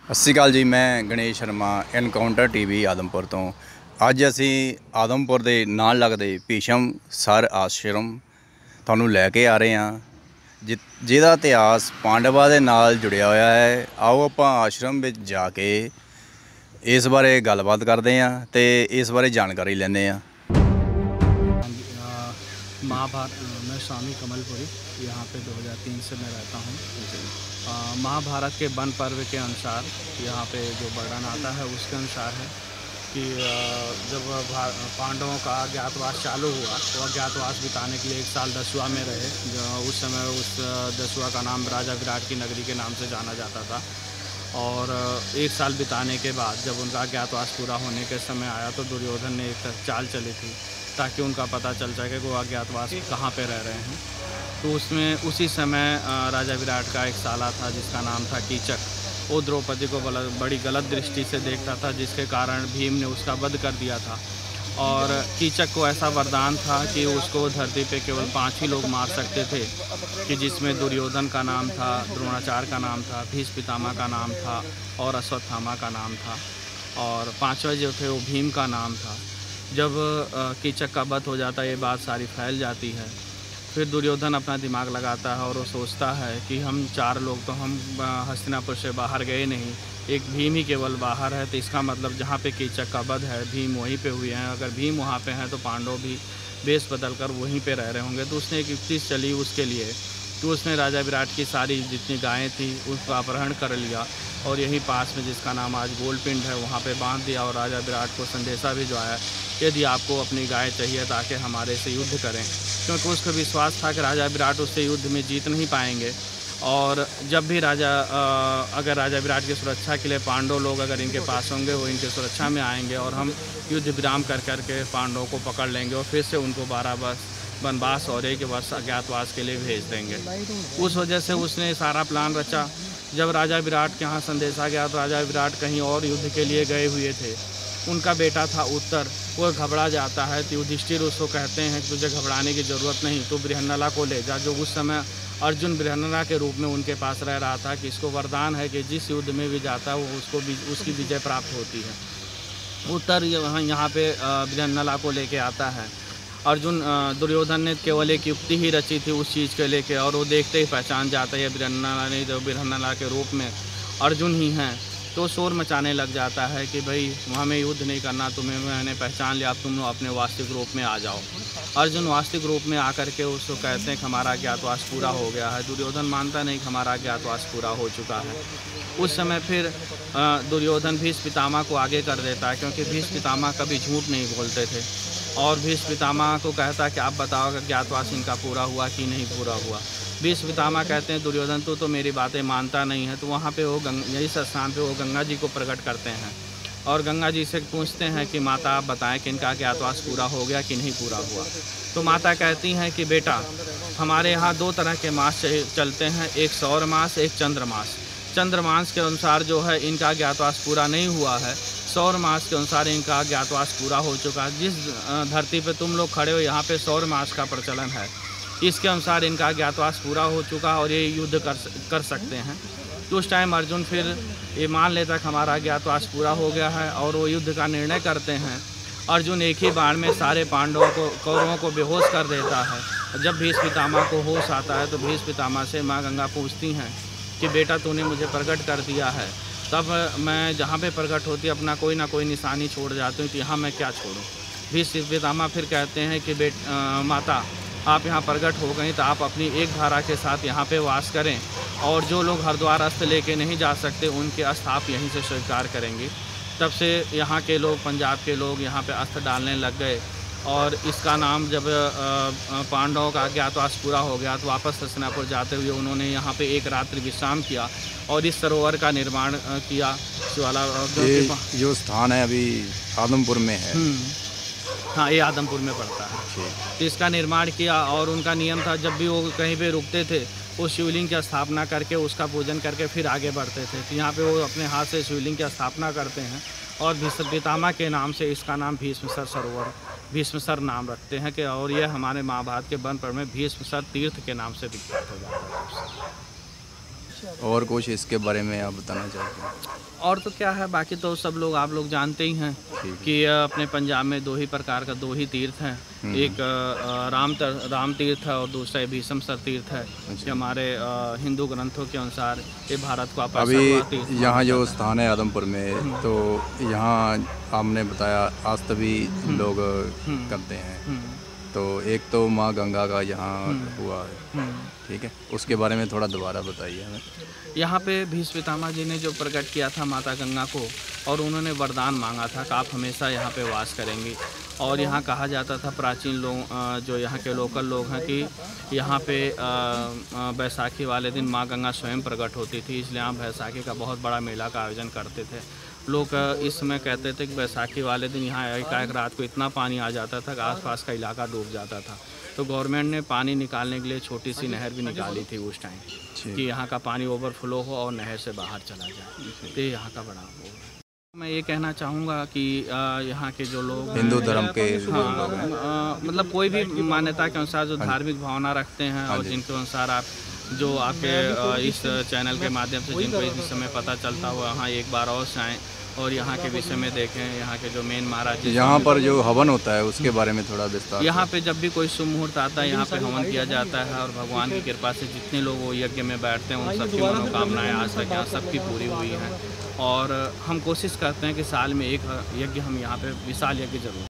ਸਤਿ ਸ਼੍ਰੀ ਅਕਾਲ ਜੀ। ਮੈਂ ਗਣੇਸ਼ ਸ਼ਰਮਾ ਐਨਕਾਊਂਟਰ ਟੀਵੀ ਆਦਮਪੁਰ ਤੋਂ। ਅੱਜ ਅਸੀਂ ਆਦਮਪੁਰ ਦੇ ਨਾਲ ਲੱਗਦੇ ਭੀਸ਼ਮ ਸਰ ਆਸ਼ਰਮ ਤੁਹਾਨੂੰ ਲੈ ਕੇ ਆ ਰਹੇ ਹਾਂ, ਜਿਹਦਾ ਇਤਿਹਾਸ ਪਾਂਡਵਾਂ ਦੇ ਨਾਲ ਜੁੜਿਆ ਹੋਇਆ ਹੈ। ਆਓ ਆਪਾਂ ਆਸ਼ਰਮ ਵਿੱਚ ਜਾ ਕੇ ਇਸ ਬਾਰੇ ਗੱਲਬਾत ਕਰਦੇ हैं तो इस बारे जानकारी लेने हैं। महाभारत मैं स्वामी कमलपुरी यहाँ पे 2003 से मैं रहता हूँ। महाभारत के वन पर्व के अनुसार यहाँ पे जो वर्णन आता है उसके अनुसार है कि जब पांडवों का अज्ञातवास चालू हुआ तो अज्ञातवास बिताने के लिए 1 साल दसुआ में रहे। उस समय उस दसुआ का नाम राजा विराट की नगरी के नाम से जाना जाता था। और 1 साल बिताने के बाद जब उनका अज्ञातवास पूरा होने के समय आया तो दुर्योधन ने एक चाल चली थी ताकि उनका पता चल सके कि वो अज्ञातवास कहाँ पे रह रहे हैं। तो उसमें उसी समय राजा विराट का एक साला था जिसका नाम था कीचक। वो द्रौपदी को बड़ी गलत दृष्टि से देखता था, जिसके कारण भीम ने उसका वध कर दिया था। और कीचक को ऐसा वरदान था कि उसको धरती पे केवल 5 ही लोग मार सकते थे, कि जिसमें दुर्योधन का नाम था, द्रोणाचार्य का नाम था, भीष्म पितामह का नाम था और अश्वत्थामा का नाम था, और 5वां जो थे वो भीम का नाम था। जब कीचक का वध हो जाता है ये बात सारी फैल जाती है। फिर दुर्योधन अपना दिमाग लगाता है और वो सोचता है कि हम 4 लोग तो हम हस्तिनापुर से बाहर गए नहीं, एक भीम ही केवल बाहर है। तो इसका मतलब जहाँ पे कीचक का वध है भीम वहीं पे हुए हैं। अगर भीम वहाँ पे हैं तो पांडव भी वेश बदल कर वहीं पे रह रहे होंगे। तो उसने एक युक्ति चली उसके लिए। तो उसने राजा विराट की सारी जितनी गायें थी उसका अपहरण कर लिया और यहीं पास में जिसका नाम आज गोलपिंड है वहाँ पे बांध दिया। और राजा विराट को संदेशा भिजवाया यदि आपको अपनी गाय चाहिए ताकि हमारे से युद्ध करें, क्योंकि उसको विश्वास था कि राजा विराट उससे युद्ध में जीत नहीं पाएंगे। और जब भी अगर राजा विराट की सुरक्षा के लिए पांडव लोग अगर इनके पास होंगे वो इनकी सुरक्षा में आएंगे और हम युद्ध विराम कर करके पांडवों को पकड़ लेंगे और फिर से उनको 12 वर्ष वनवास और 1 वर्ष अज्ञातवास के लिए भेज देंगे। उस वजह से उसने सारा प्लान रचा। जब राजा विराट के यहाँ संदेशा गया तो राजा विराट कहीं और युद्ध के लिए गए हुए थे। उनका बेटा था उत्तर, वो घबरा जाता है तो युधिष्ठिर उसको कहते हैं कि तुझे घबराने की ज़रूरत नहीं, तो बृहन्नला को ले जा। जो उस समय अर्जुन बृहन्नला के रूप में उनके पास रह रहा था कि इसको वरदान है कि जिस युद्ध में भी जाता है वो उसकी विजय प्राप्त होती है। उत्तर यहाँ पे बृहन्नला को लेके आता है। अर्जुन दुर्योधन ने केवल एक युक्ति ही रची थी उस चीज़ के लेके, और वो देखते ही पहचान जाता है बृहन्नला नहीं तो बृहन्नला के रूप में अर्जुन ही हैं। तो शोर मचाने लग जाता है कि भाई हमें युद्ध नहीं करना, तुम्हें मैंने पहचान लिया, अब तुम लोग अपने वास्तविक रूप में आ जाओ। अर्जुन वास्तविक रूप में आकर के उसको कहते हैं कि हमारा अज्ञातवास पूरा हो गया है। दुर्योधन मानता नहीं कि हमारा अज्ञातवास पूरा हो चुका है। उस समय फिर दुर्योधन भीष्म पितामह को आगे कर देता है, क्योंकि भीष्म पितामह कभी झूठ नहीं बोलते थे। और भीष्म पितामह को कहता है कि आप बताओ कि अज्ञातवास इनका पूरा हुआ कि नहीं पूरा हुआ। भीष्म पितामह कहते हैं दुर्योधन तो मेरी बातें मानता नहीं है। तो वहाँ पे वो इस स्थान पे वो गंगा जी को प्रकट करते हैं और गंगा जी से पूछते हैं कि माता आप बताएं कि इनका अज्ञातवास पूरा हो गया कि नहीं पूरा हुआ। तो माता कहती हैं कि बेटा हमारे यहाँ 2 तरह के मास चलते हैं, एक सौर मास एक चंद्रमास। चंद्रमास के अनुसार जो है इनका अज्ञातवास पूरा नहीं हुआ है, सौर मास के अनुसार इनका अज्ञातवास पूरा हो चुका है। जिस धरती पे तुम लोग खड़े हो यहाँ पे सौर मास का प्रचलन है, इसके अनुसार इनका अज्ञातवास पूरा हो चुका है और ये युद्ध कर सकते हैं। तो उस टाइम अर्जुन फिर ये मान लेता कि हमारा अज्ञातवास पूरा हो गया है और वो युद्ध का निर्णय करते हैं। अर्जुन एक ही बार में सारे पांडवों को कौरवों को बेहोश कर देता है। जब भीष्म पितामह को होश आता है तो भीष्म पितामह से माँ गंगा पूछती हैं कि बेटा तूने मुझे प्रकट कर दिया है, तब मैं जहाँ पे प्रकट होती अपना कोई ना कोई निशानी छोड़ जाती हूँ, तो यहाँ मैं क्या छोड़ूँ। भीष्म पितामह फिर कहते हैं कि माता आप यहाँ प्रकट हो गई तो आप अपनी एक धारा के साथ यहाँ पे वास करें, और जो लोग हरिद्वार अस्त्र लेके नहीं जा सकते उनके अस्त्र आप यहीं से स्वीकार करेंगे। तब से यहाँ के लोग, पंजाब के लोग यहाँ पे अस्त्र डालने लग गए। और इसका नाम जब पांडवों का अज्ञातवास पूरा हो गया तो वापस हस्तिनापुर जाते हुए उन्होंने यहाँ पे एक रात्रि विश्राम किया और इस सरोवर का निर्माण किया। जो स्थान है अभी आदमपुर में है। हाँ, ये आदमपुर में पड़ता है। तो इसका निर्माण किया और उनका नियम था जब भी वो कहीं पे रुकते थे वो शिवलिंग की स्थापना करके उसका पूजन करके फिर आगे बढ़ते थे। तो यहाँ पे वो अपने हाथ से शिवलिंग की स्थापना करते हैं और भीष्म पितामह के नाम से इसका नाम भीष्मसर सरोवर, भीष्मसर नाम रखते हैं कि, और यह हमारे महाभारत के वन पर्व में भीष्मसर तीर्थ के नाम से विख्यात हो जाता है। और कुछ इसके बारे में आप बताना चाहते हैं? और तो क्या है, बाकी तो सब लोग आप लोग जानते ही हैं ठीक है। कि अपने पंजाब में दो ही प्रकार का दो ही तीर्थ हैं। एक राम तीर्थ है और दूसरा भीष्म सर तीर्थ है। कि हमारे हिंदू ग्रंथों के अनुसार ये भारत को अभी यहाँ जो स्थान है आदमपुर में, तो यहाँ आपने बताया आस्तवी लोग करते हैं, तो एक तो माँ गंगा का यहाँ हुआ है, ठीक है, उसके बारे में थोड़ा दोबारा बताइए हमें। यहाँ पे भीष्म पितामह जी ने जो प्रकट किया था माता गंगा को, और उन्होंने वरदान मांगा था कि आप हमेशा यहाँ पे वास करेंगी। और यहाँ कहा जाता था प्राचीन लोग, जो यहाँ के लोकल लोग हैं, कि यहाँ पे बैसाखी वाले दिन माँ गंगा स्वयं प्रकट होती थी, इसलिए यहाँ बैसाखी का बहुत बड़ा मेला का आयोजन करते थे लोग। इस समय कहते थे कि बैसाखी वाले दिन यहाँ एक रात को इतना पानी आ जाता था कि आसपास का इलाका डूब जाता था। तो गवर्नमेंट ने पानी निकालने के लिए छोटी सी नहर भी निकाली थी उस टाइम, कि यहाँ का पानी ओवरफ्लो हो और नहर से बाहर चला जाए। तो यहाँ का बड़ा वो है। मैं ये कहना चाहूँगा कि यहाँ के जो लोग हिंदू धर्म के मतलब कोई भी मान्यता के अनुसार जो धार्मिक भावना रखते हैं और जिनके अनुसार आप जो आपके इस चैनल के माध्यम से जिनको इस विषय में पता चलता हो, वहाँ एक बार और आएँ और यहाँ के विषय में देखें। यहाँ के जो मेन महाराज, यहाँ पर जो हवन होता है उसके बारे में थोड़ा विस्तार। यहाँ पे जब भी कोई शुभ मुहूर्त आता है, यहाँ पे हवन किया जाता है, और भगवान की कृपा से जितने लोग वो यज्ञ में बैठते हैं उन सबकी मनोकामनाएं आज तक यहाँ सबकी पूरी हुई हैं। और हम कोशिश करते हैं कि साल में एक यज्ञ हम यहाँ पे विशाल यज्ञ जरूर